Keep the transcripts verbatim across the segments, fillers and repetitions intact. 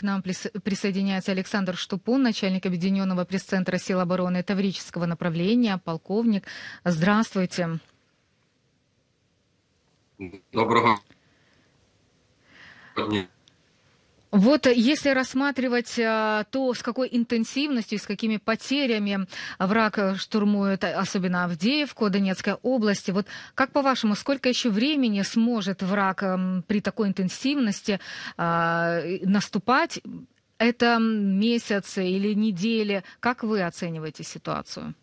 К нам прис- присоединяется Александр Штупун, начальник Объединенного пресс-центра сил обороны Таврического направления, полковник. Здравствуйте. Доброго дня. Вот если рассматривать а, то, с какой интенсивностью, с какими потерями враг штурмует, особенно Авдеевку, Донецкой области, вот как по-вашему, сколько еще времени сможет враг м, при такой интенсивности а, наступать? Это месяцы или недели? Как вы оцениваете ситуацию?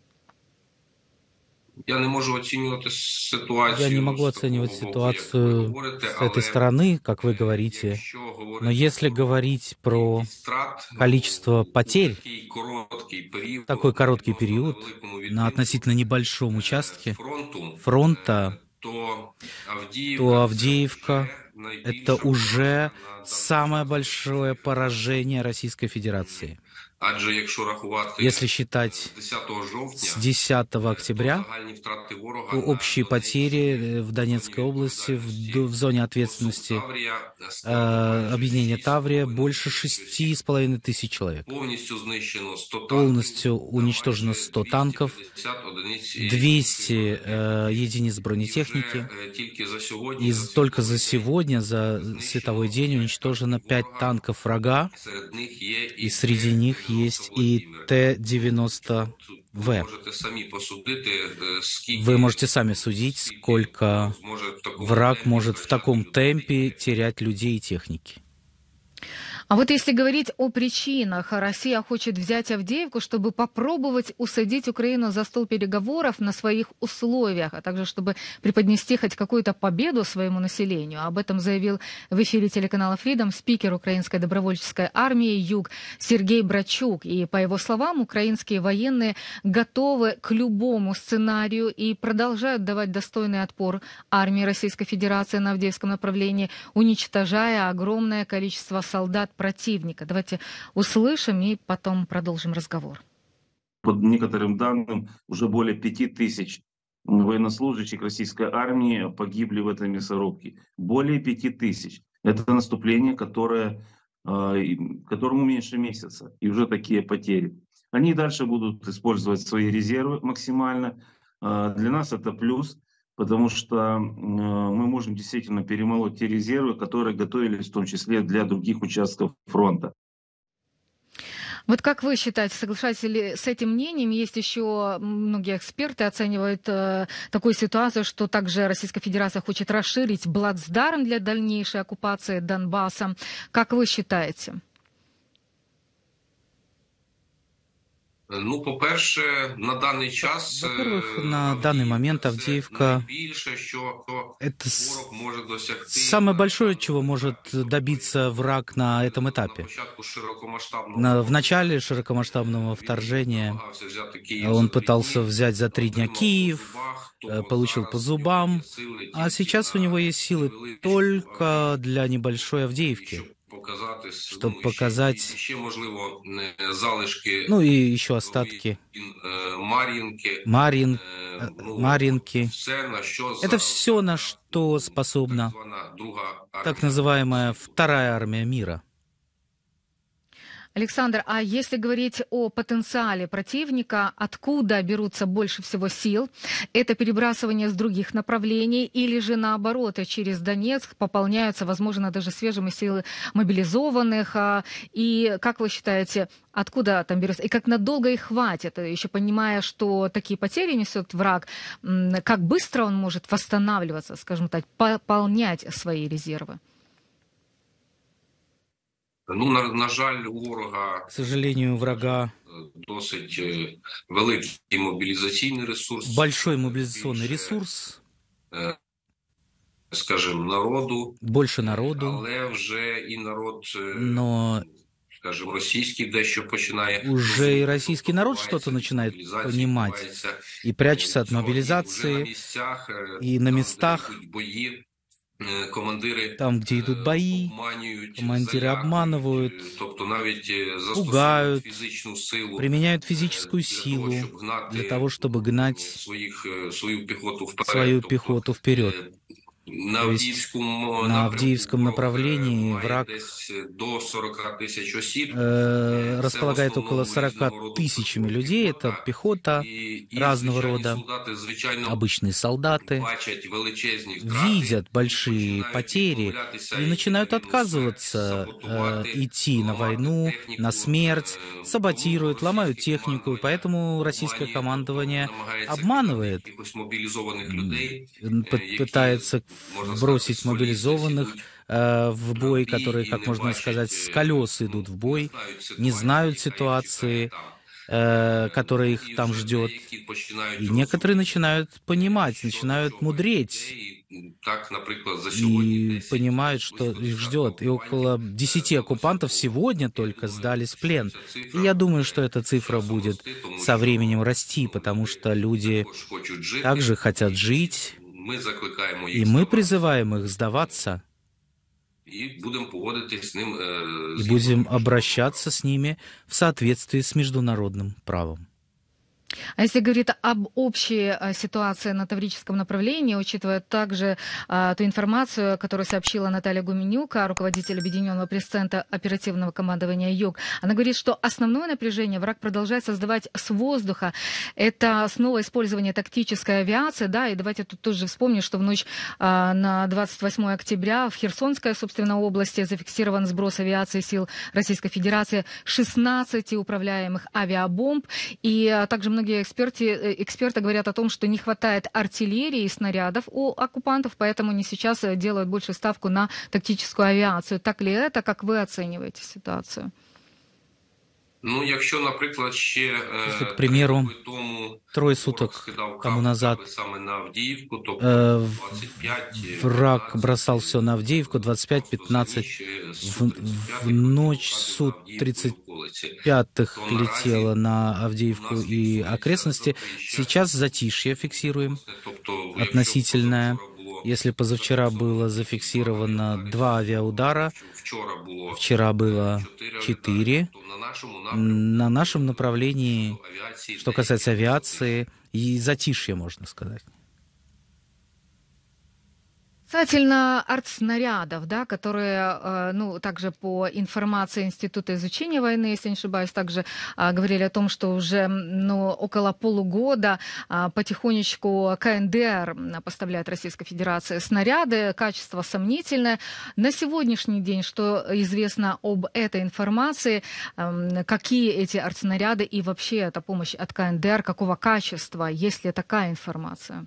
Я не можу оцінювати ситуацію. Я не могу з такого оценивать боку, як ви ситуацию говорите, с этой але, стороны, как вы е, говорите, якщо но говорити если про говорить про кількість втрат, ну, количество у потерь такий короткий період, такой короткий відносно период невеликому на відрізку, относительно небольшом е, участке фронту, фронта, е, то Авдіївка, то це Авдеевка вже найбільша — это уже поразка на самое даний час большое Російської поражение Российской Федерации. Адже якщо рахувати Если з считать десятого жовтня, с десятого то октября, загальні втрати ворога то на общие потери Донеччині в Донецкой области, в, д- в зоне ответственности Таврія э, складають объединения шість Таврия з половиною больше тисяч шести с половиной тысяч человек. Повністю знищено сто танків, Полностью та уничтожено майже сто двісті танков, п'ятдесят одиниць двести бронетехніки. э, единиц І бронетехники. вже е, тільки за сьогодні, И за з- только за світовий сегодня, за день, световой день, знищено уничтожено п'ять пять ворога. танков врага, Серед них є і и среди них есть и Т девяносто В. Можете самі посудити, е, скільки Вы можете сами судить, сколько зможе в такому враг темпі может в втрачати таком людей. темпе терять людей и техники. А вот если говорить о причинах, Россия хочет взять Авдеевку, чтобы попробовать усадить Украину за стол переговоров на своих условиях, а также чтобы преподнести хоть какую-то победу своему населению. Об этом заявил в эфире телеканала Freedom спикер Украинской добровольческой армии «Юг» Сергей Брачук. И, по его словам, украинские военные готовы к любому сценарию и продолжают давать достойный отпор армии Российской Федерации на Авдеевском направлении, уничтожая огромное количество солдат противника. Давайте услышим и потом продолжим разговор. По некоторым данным, уже более пяти тысяч военнослужащих российской армии погибли в этой мясорубке. Более пяти тысяч. Это наступление, которое, э, которому меньше месяца. И уже такие потери. Они дальше будут использовать свои резервы максимально. Э, для нас это плюс, потому что э, мы можем действительно перемолоть те резервы, которые готовились в том числе для других участков фронта. Вот как вы считаете, соглашаетесь ли с этим мнением? Есть еще многие эксперты оценивают э, такую ситуацию, что также Российская Федерация хочет расширить плацдарм для дальнейшей оккупации Донбасса. Как вы считаете? Ну, по-перше, на даний час, Во-первых, на Авдіївка данный момент це Авдеевка найбільше, що — это с- ворог може досягти самое на большое, даному чего может етапі. добиться враг на этом На этапе. початку широкомасштабного На, в начале широкомасштабного вторжения намагався взяти Київ он за три пытался дні, взять за три дня отримав Киев, по зубах, э, тому получил зараз по в зубам, нього є сили а тільки сейчас у на него есть силы невеличку только Авдіївку, для небольшой Авдеевки, щоб показати, чтобы ну, і ще, показать, і ще, можливо, не залишки ну и еще остатки е, Мар'їнки, Марин, е, э, ну, Маринки. все, на що Это зараз все, на что так способна звана друга так армія. называемая Вторая армия мира. Александр, а если говорить о потенциале противника, откуда берутся больше всего сил? Это перебрасывание с других направлений или же наоборот, через Донецк пополняются, возможно, даже свежими силы мобилизованных? А, И как вы считаете, откуда там берутся? И как надолго их хватит? Еще понимая, что такие потери несет враг, м, как быстро он может восстанавливаться, скажем так, пополнять свои резервы? Ну, на, на жаль, у ворога, К сожалению, у врага досить е, великий мобілізаційний ресурс. большой мобилизационный більше, ресурс, е, скажімо, народу, больше народу, але вже і народ, е, но скажімо, російський дещо починає уже и розуміти, российский тобто народ відбувається что-то начинает мобілізація, понимать відбувається, и прячется от цього, і вже на мобилизации, місцях, е, и на там, де местах, йдуть бої, е, командири там, где идут е, бои, обманюють, командиры залякують, обманывают, е, тобто навіть е, застосовують пугают, фізичну силу, применяют е, физическую для того, силу щоб гнати для того, чтобы гнать своїх, е, свою піхоту вперед. свою Тобто, пехоту вперед. е, На То есть Авдіївському на Авдеевском направлении враг до сорок тысяч осіб. э, располагает около сорок тысячами людей. Это пехота разного рода, обычные солдаты, видят большие потери и начинают отказываться э, идти на войну, на смерть, саботируют, ломают технику, и поэтому российское командование обманывает, пытается бросить мобилизованных э, в бой, которые, как можно сказать, с колес идут в бой, не знают ситуации, э, которая их там ждет. И некоторые начинают понимать, начинают мудреть и понимают, что их ждет. И около десяти оккупантов сегодня только сдались в плен. И я думаю, что эта цифра будет со временем расти, потому что люди также хотят жить, и мы призываем их сдаваться, и будем обращаться с ними в соответствии с международным правом. А если говорить об общей ситуации на Таврическом направлении, учитывая также а, ту информацию, которую сообщила Наталья Гуменюк, руководитель Объединенного пресс-центра оперативного командования «Юг», она говорит, что основное напряжение враг продолжает создавать с воздуха. Это снова использование тактической авиации, да, и давайте тут тоже вспомним, что в ночь а, на двадцать восьмое октября в Херсонской, собственно, области зафиксирован сброс авиации сил Российской Федерации шестнадцати управляемых авиабомб, и а, также многие эксперты, эксперты говорят о том, что не хватает артиллерии и снарядов у оккупантов, поэтому они сейчас делают большую ставку на тактическую авиацию. Так ли это? Как вы оцениваете ситуацию? Ну, якщо, наприклад, ще Если, к примеру, трое суток тому назад э, враг бросал все на Авдеевку, двадцать пять пятнадцать, в, в ночь Су тридцать пятых летела на Авдеевку и окрестности. Сейчас затишье фиксируем, относительное. Если позавчера было зафиксировано два авиаудара, вчера было четыре, на нашем направлении, что касается авиации, и затишье, можно сказать. Касательно артснарядов, да, которые, ну, также по информации Института изучения войны, если не ошибаюсь, также а, говорили о том, что уже, ну, около полугода а, потихонечку ка эн дэ эр поставляет Российской Федерации снаряды, качество сомнительное. На сегодняшний день, что известно об этой информации, а, какие эти артснаряды и вообще эта помощь от ка эн дэ эр, какого качества, есть ли такая информация?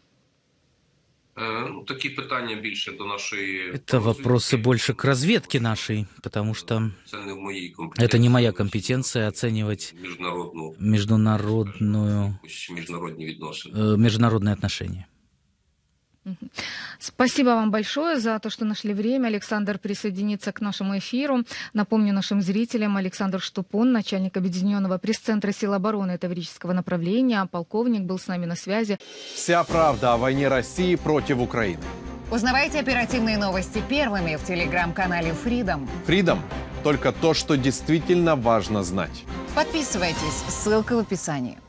Ну, такие питания больше до нашей... Это вопросы больше к разведке нашей, потому что это не моя компетенция оценивать международную, международные отношения. Спасибо вам большое за то, что нашли время. Александр присоединится к нашему эфиру. Напомню нашим зрителям, Александр Штупун, начальник Объединенного пресс-центра сил обороны Таврического направления, полковник, был с нами на связи. Вся правда о войне России против Украины. Узнавайте оперативные новости первыми в телеграм-канале Freedom. Freedom – только то, что действительно важно знать. Подписывайтесь, ссылка в описании.